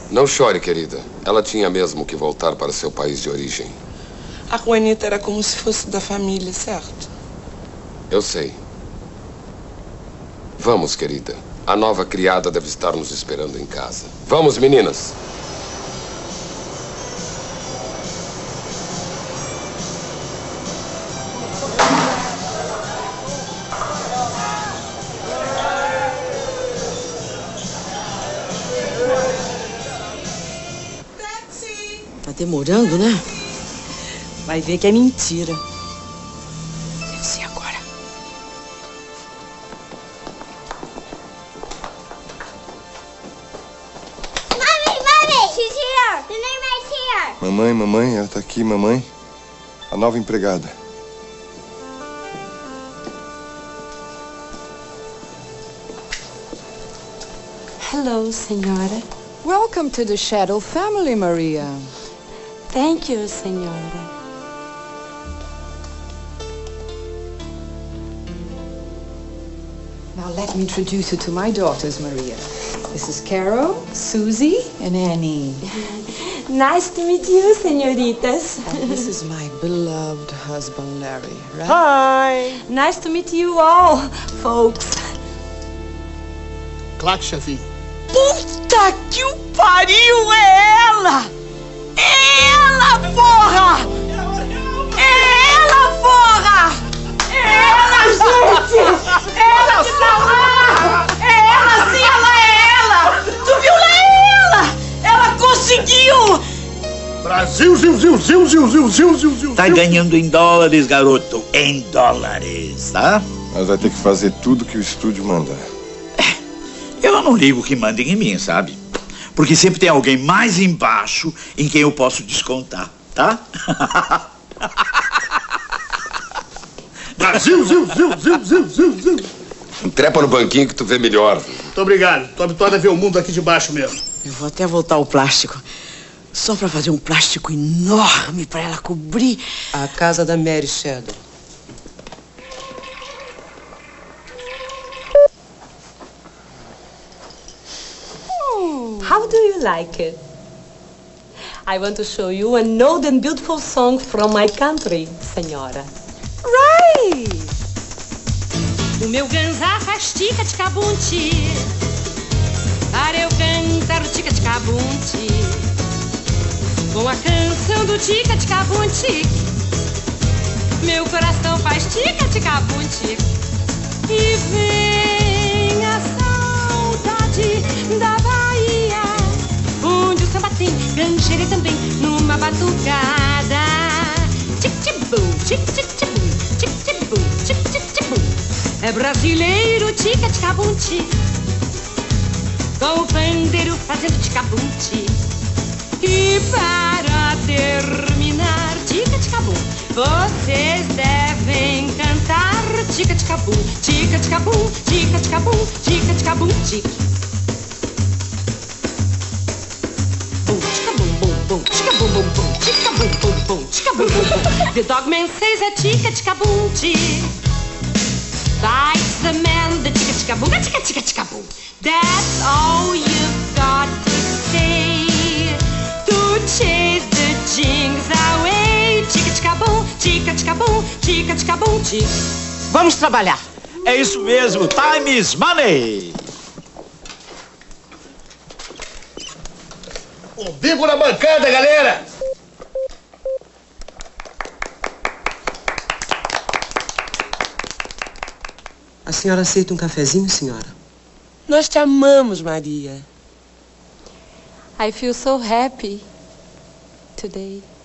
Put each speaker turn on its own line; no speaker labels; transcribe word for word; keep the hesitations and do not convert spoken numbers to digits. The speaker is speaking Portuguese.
Não chore, querida. Ela tinha mesmo que voltar para seu país de origem.
A Juanita era como se fosse da família, certo?
Eu sei. Vamos, querida. A nova criada deve estar nos esperando em casa. Vamos, meninas.
Tá demorando, né?
Vai ver que é mentira.
Deve ser agora.
Mommy, mommy, she's here. The neighbor's here.
Mamãe, mamãe, ela tá aqui, mamãe. A nova empregada.
Hello, senhora.
Welcome to the Shadow family, Maria.
Thank you, senhora.
Now let me introduce you to my daughters, Maria. This is Carol, Susie, and Annie.
Nice to meet you, senhoritas.
And this is my beloved husband, Larry, right?
Hi!
Nice to meet you all, folks.
Claro, chefinho.
Puta que o pariu! É ela! É ela, porra! É ela, porra! É ela, gente! É ela que tá lá! É ela, sim, ela é ela! Tu viu lá? É ela! Ela conseguiu!
Brasil, zil, zil, zil, zil, zil, zil, zil, zil.
Tá ganhando em dólares, garoto. Em dólares, tá?
Mas vai ter que fazer tudo que o estúdio manda.
Eu não ligo que mandem em mim, sabe? Porque sempre tem alguém mais embaixo em quem eu posso descontar, tá?
Brasil, zil, zil, zil, zil, zil, zil.
Trepa no banquinho que tu vê melhor.
Muito obrigado. Tô habituado a ver o mundo aqui de baixo mesmo.
Eu vou até voltar o plástico. Só pra fazer um plástico enorme pra ela cobrir
A casa da Mary Shadow.
How do you like it? I want to show you an old and beautiful song from my country, senhora.
Right!
O meu ganzá faz tica-tica-bunti para eu cantar o tica-tica-bunti com a canção do tica-tica-bunti. Meu coração faz tica-tica-bunti e vem a saudade da Bahia, onde o samba tem gancheira também numa batucada. Tic-tic-bum, tic-tic-bum, tic-tic-bum, tic-tic-bum. É brasileiro tica-tica-bunti, com o pandeiro fazendo tica-bunti. E para terminar, tica-tica-bum, vocês devem cantar tica-tica-bum, tica-tica-bum, tica-tica-bum, tica-tica-bum, tic. Bum, tica-bum, bum, bum, tica-bum, bum, bum, tica-bum, bum, bum, tica-bum, bum, bum. The Dogman says é tica-tica-bum, tic. That's the man, the tica-tica-boom, tica-tica-tica-boom. That's all you've got to say to chase the jinx away. Tica-tica-boom, tica-tica-boom, tica-tica-boom, tic.
Vamos trabalhar.
É isso mesmo, time is money.
O bico na bancada, galera!
A senhora aceita um cafezinho, senhora? Nós te amamos, Maria.
I feel so happy today.